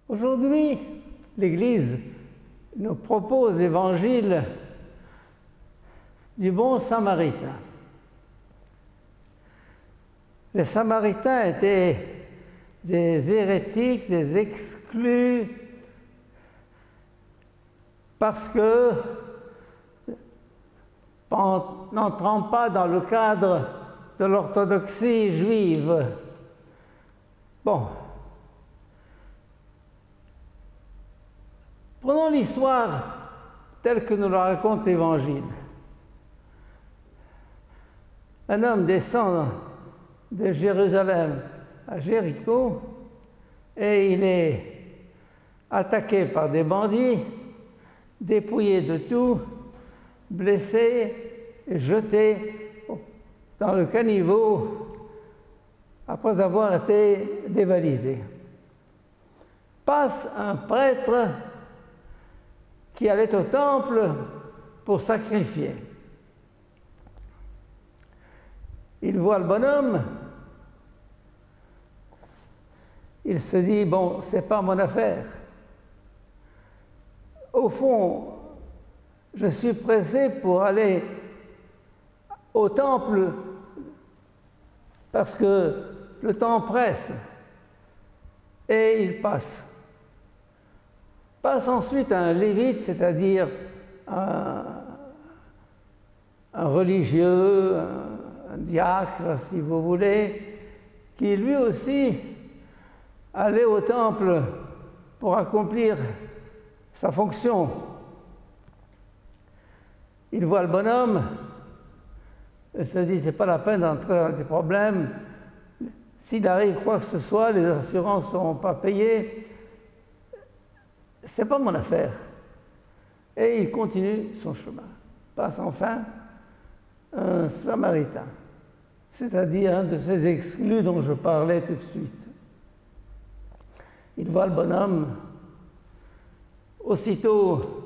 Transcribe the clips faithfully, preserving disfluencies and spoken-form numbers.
Aujourd'hui, l'Église nous propose l'évangile du bon Samaritain. Les Samaritains étaient des hérétiques, des exclus, parce que, n'entrant pas dans le cadre de l'orthodoxie juive, bon, prenons l'histoire telle que nous la raconte l'Évangile. Un homme descend de Jérusalem à Jéricho et il est attaqué par des bandits, dépouillé de tout, blessé et jeté dans le caniveau après avoir été dévalisé. Passe un prêtre qui allait au temple pour sacrifier. Il voit le bonhomme, il se dit, bon, c'est pas mon affaire. Au fond, je suis pressé pour aller au temple parce que le temps presse. Et il passe. Passe ensuite un lévite, c'est-à-dire un, un religieux, un, un diacre, si vous voulez, qui lui aussi allait au temple pour accomplir sa fonction. Il voit le bonhomme et se dit, c'est pas la peine d'entrer dans des problèmes. S'il arrive quoi que ce soit, les assurances ne seront pas payées. C'est pas mon affaire. Et il continue son chemin. Passe enfin un Samaritain, c'est-à-dire un de ces exclus dont je parlais tout de suite. Il voit le bonhomme. Aussitôt,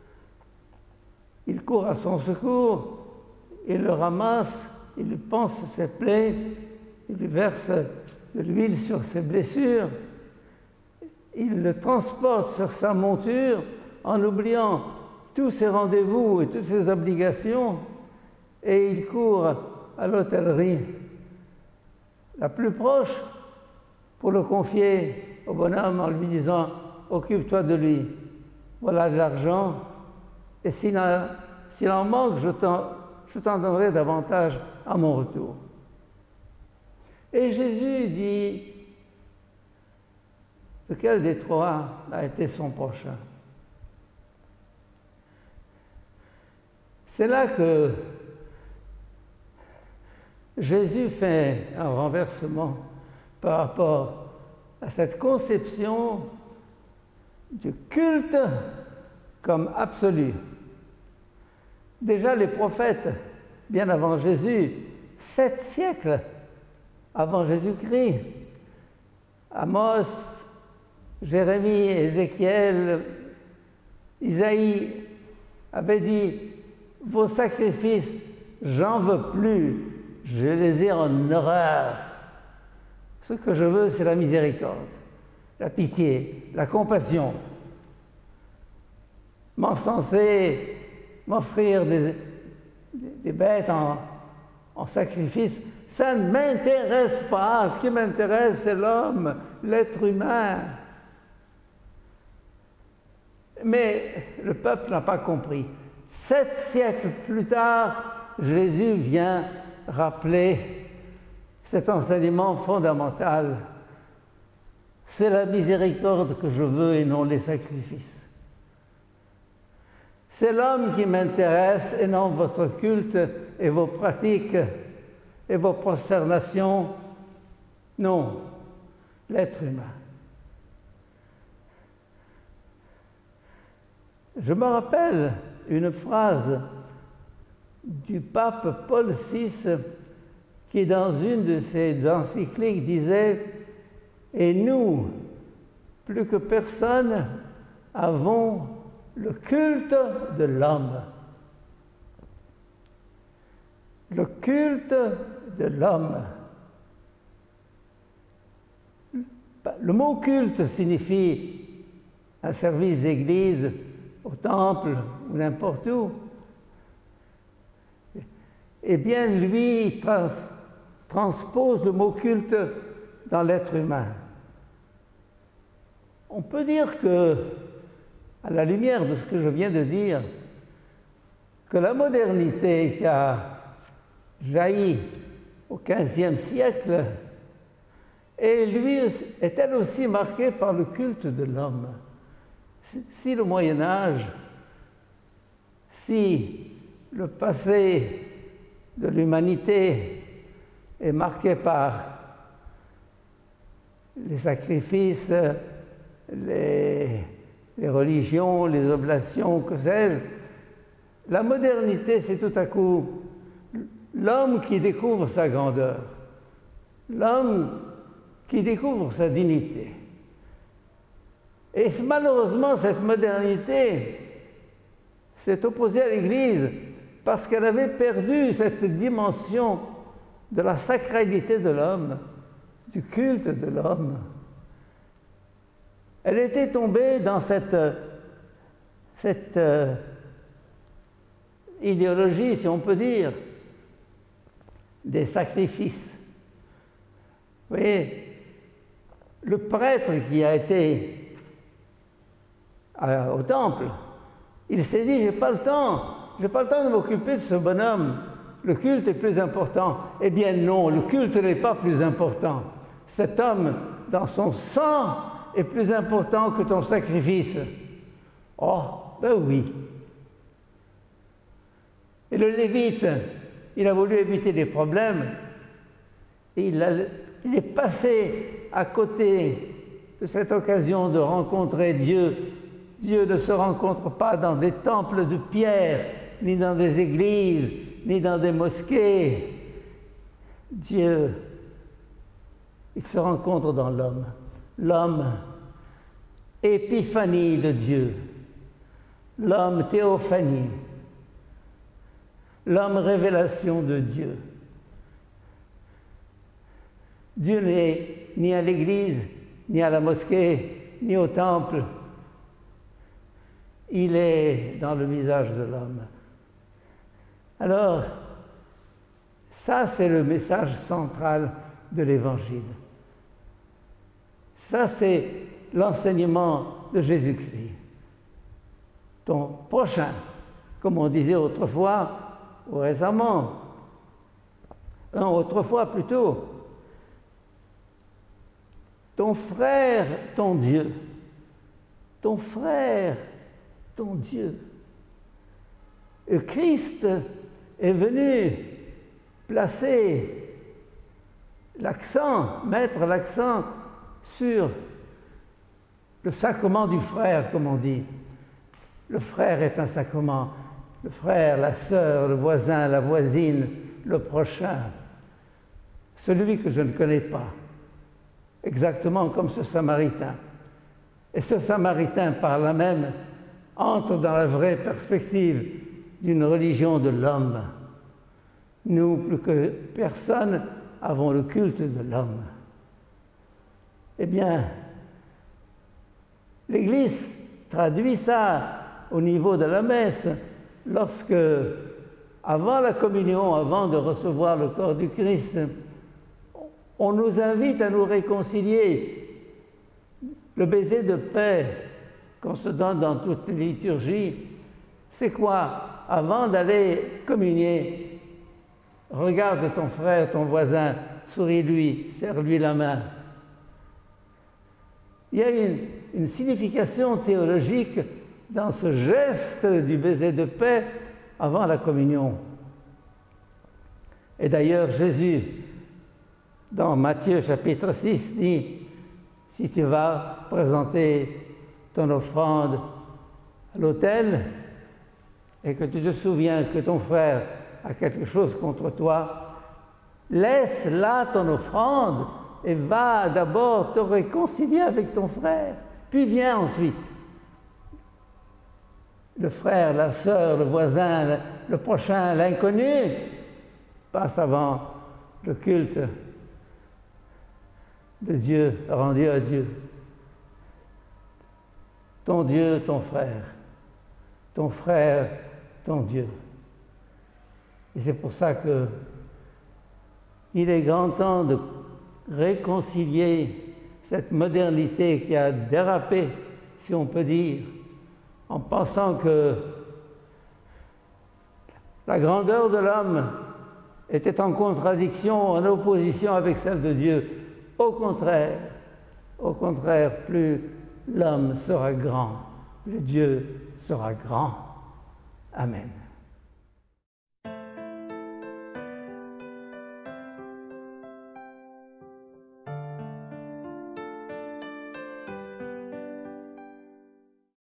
il court à son secours, il le ramasse, il lui panse ses plaies, il lui verse de l'huile sur ses blessures, il le transporte sur sa monture en oubliant tous ses rendez-vous et toutes ses obligations, et il court à l'hôtellerie la plus proche pour le confier au bonhomme en lui disant « Occupe-toi de lui, voilà de l'argent, et s'il en manque, je t'en donnerai davantage à mon retour. » Et Jésus dit, lequel des trois a été son prochain? C'est là que Jésus fait un renversement par rapport à cette conception du culte comme absolu. Déjà les prophètes, bien avant Jésus, sept siècles avant Jésus-Christ, Amos, Jérémie, Ézéchiel, Isaïe avaient dit « Vos sacrifices, j'en veux plus, je les ai en horreur. Ce que je veux, c'est la miséricorde, la pitié, la compassion. M'encenser, m'offrir des, des, des bêtes en, en sacrifice, ça ne m'intéresse pas. Ce qui m'intéresse, c'est l'homme, l'être humain. » Mais le peuple n'a pas compris. Sept siècles plus tard, Jésus vient rappeler cet enseignement fondamental. C'est la miséricorde que je veux et non les sacrifices. C'est l'homme qui m'intéresse et non votre culte et vos pratiques et vos prosternations. Non, l'être humain. Je me rappelle une phrase du pape Paul six qui, dans une de ses encycliques, disait « Et nous, plus que personne, avons le culte de l'homme. » Le culte de l'homme. Le mot culte signifie un service d'église au temple ou n'importe où, eh bien, lui trans, transpose le mot culte dans l'être humain. On peut dire que, à la lumière de ce que je viens de dire, que la modernité qui a jailli au quinzième siècle est, lui, est elle aussi marquée par le culte de l'homme. Si le Moyen-Âge, si le passé de l'humanité est marqué par les sacrifices, les, les religions, les oblations, que sais-je, la modernité, c'est tout à coup l'homme qui découvre sa grandeur, l'homme qui découvre sa dignité. Et malheureusement, cette modernité s'est opposée à l'Église parce qu'elle avait perdu cette dimension de la sacralité de l'homme, du culte de l'homme. Elle était tombée dans cette, cette euh, idéologie, si on peut dire, des sacrifices. Vous voyez, le prêtre qui a été à, au temple, il s'est dit, j'ai pas le temps, j'ai pas le temps de m'occuper de ce bonhomme, le culte est plus important. Eh bien non, le culte n'est pas plus important. Cet homme, dans son sang, est plus important que ton sacrifice. Oh, ben oui. Et le Lévite, il a voulu éviter les problèmes, et il, a, il est passé à côté de cette occasion de rencontrer Dieu. Dieu ne se rencontre pas dans des temples de pierre, ni dans des églises, ni dans des mosquées. Dieu, il se rencontre dans l'homme. L'homme, épiphanie de Dieu. L'homme, théophanie. L'homme, révélation de Dieu. Dieu n'est ni à l'église, ni à la mosquée, ni au temple. Il est dans le visage de l'homme. Alors, ça, c'est le message central de l'Évangile. Ça, c'est l'enseignement de Jésus-Christ. Ton prochain, comme on disait autrefois, ou récemment, non, autrefois plutôt, ton frère, ton Dieu, ton frère, ton Dieu. Le Christ est venu placer l'accent, mettre l'accent sur le sacrement du frère, comme on dit. Le frère est un sacrement. Le frère, la sœur, le voisin, la voisine, le prochain. Celui que je ne connais pas. Exactement comme ce Samaritain. Et ce Samaritain, par là même, entre dans la vraie perspective d'une religion de l'homme. Nous, plus que personne, avons le culte de l'homme. Eh bien, l'Église traduit ça au niveau de la messe, lorsque, avant la communion, avant de recevoir le corps du Christ, on nous invite à nous réconcilier. Le baiser de paix qu'on se donne dans toutes les liturgies, c'est quoi? Avant d'aller communier, regarde ton frère, ton voisin, souris-lui, serre-lui la main. Il y a une, une signification théologique dans ce geste du baiser de paix avant la communion. Et d'ailleurs, Jésus, dans Matthieu chapitre six, dit, si tu vas présenter ton offrande à l'autel et que tu te souviens que ton frère a quelque chose contre toi, laisse là ton offrande et va d'abord te réconcilier avec ton frère, puis viens ensuite. Le frère, la sœur, le voisin, le prochain, l'inconnu passe avant le culte de Dieu, rendu à Dieu. ton Dieu, ton frère, ton frère, ton Dieu. Et c'est pour ça que il est grand temps de réconcilier cette modernité qui a dérapé, si on peut dire, en pensant que la grandeur de l'homme était en contradiction, en opposition avec celle de Dieu. Au contraire, au contraire, plus l'homme sera grand, plus Dieu sera grand. Amen.